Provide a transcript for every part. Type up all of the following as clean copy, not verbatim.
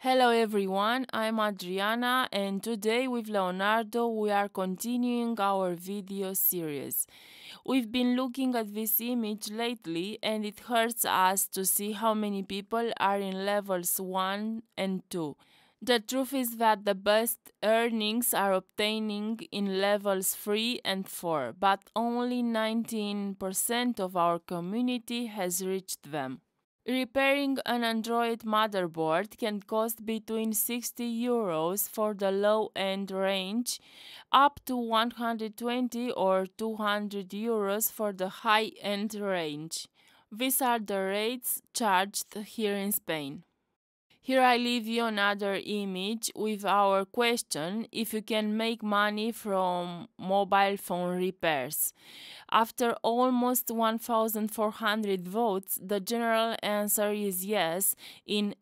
Hello everyone, I'm Adriana and today with Leonardo we are continuing our video series. We've been looking at this image lately and it hurts us to see how many people are in levels 1 and 2. The truth is that the best earnings are obtaining in levels 3 and 4, but only 19% of our community has reached them. Repairing an Android motherboard can cost between €60 for the low-end range, up to 120 or €200 for the high-end range. These are the rates charged here in Spain. Here I leave you another image with our question if you can make money from mobile phone repairs. After almost 1,400 votes, the general answer is yes in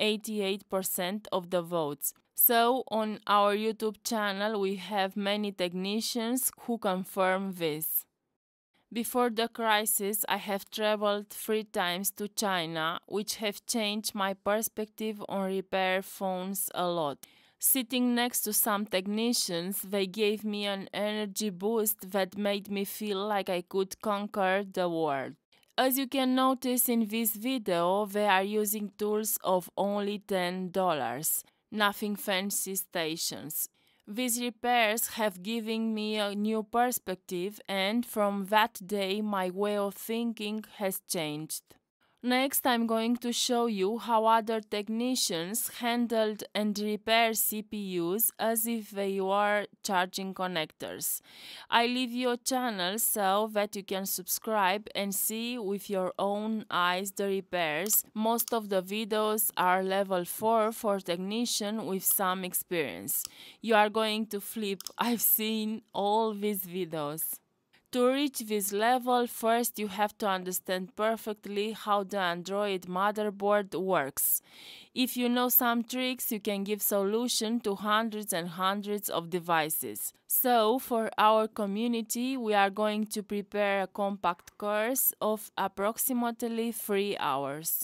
88% of the votes. So on our YouTube channel we have many technicians who confirm this. Before the crisis, I have traveled 3 times to China, which have changed my perspective on repair phones a lot. Sitting next to some technicians, they gave me an energy boost that made me feel like I could conquer the world. As you can notice in this video, they are using tools of only $10, nothing fancy stations. These repairs have given me a new perspective and from that day my way of thinking has changed. Next I'm going to show you how other technicians handled and repaired CPUs as if they were charging connectors. I leave you a channel so that you can subscribe and see with your own eyes the repairs. Most of the videos are level 4 for technician with some experience. You are going to flip, I've seen all these videos. To reach this level, first you have to understand perfectly how the Android motherboard works. If you know some tricks, you can give solution to hundreds and hundreds of devices. So, for our community, we are going to prepare a compact course of approximately 3 hours.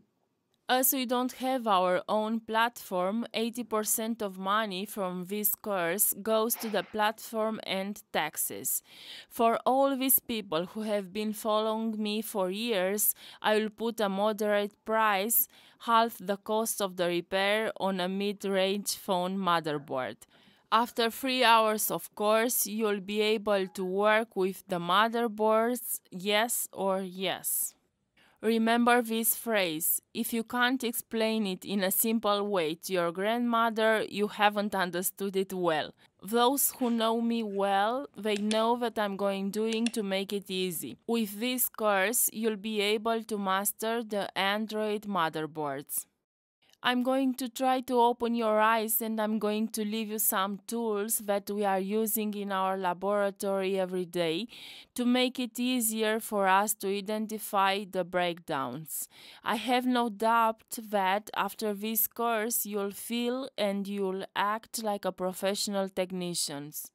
As we don't have our own platform, 80% of money from this course goes to the platform and taxes. For all these people who have been following me for years, I will put a moderate price, half the cost of the repair on a mid-range phone motherboard. After 3 hours of course, you'll be able to work with the motherboards, yes or yes. Remember this phrase, if you can't explain it in a simple way to your grandmother, you haven't understood it well. Those who know me well, they know that I'm doing to make it easy. With this course, you'll be able to master the Android motherboards. I'm going to try to open your eyes and I'm going to leave you some tools that we are using in our laboratory every day to make it easier for us to identify the breakdowns. I have no doubt that after this course you'll feel and you'll act like a professional technicians.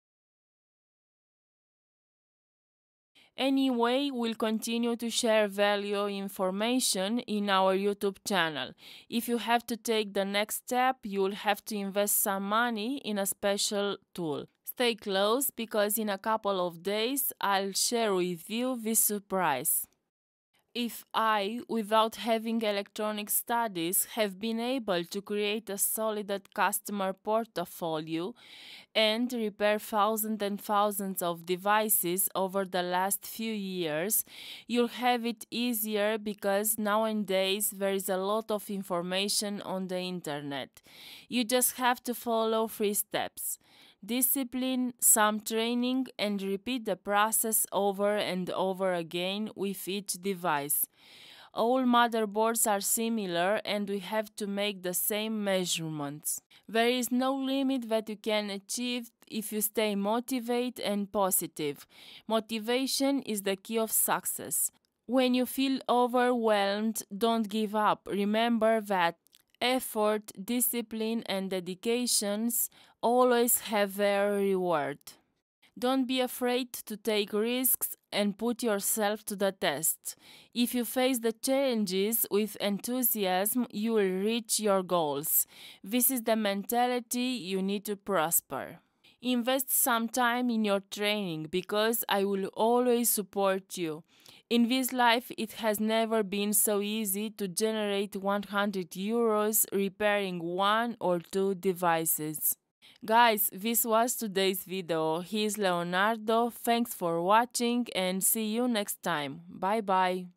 Anyway, we'll continue to share value information in our YouTube channel. If you have to take the next step, you'll have to invest some money in a special tool. Stay close because in a couple of days I'll share with you this surprise. If I, without having electronic studies, have been able to create a solid customer portfolio and repair thousands and thousands of devices over the last few years, you'll have it easier because nowadays there is a lot of information on the internet. You just have to follow 3 steps. Discipline, some training, and repeat the process over and over again with each device. All motherboards are similar and we have to make the same measurements. There is no limit that you can achieve if you stay motivated and positive. Motivation is the key of success. When you feel overwhelmed, don't give up. Remember that effort, discipline, and dedications always have their reward. Don't be afraid to take risks and put yourself to the test. If you face the challenges with enthusiasm, you will reach your goals. This is the mentality you need to prosper. Invest some time in your training because I will always support you. In this life, it has never been so easy to generate 100 euros repairing one or two devices. Guys, this was today's video. He's Leonardo. Thanks for watching and see you next time. Bye bye.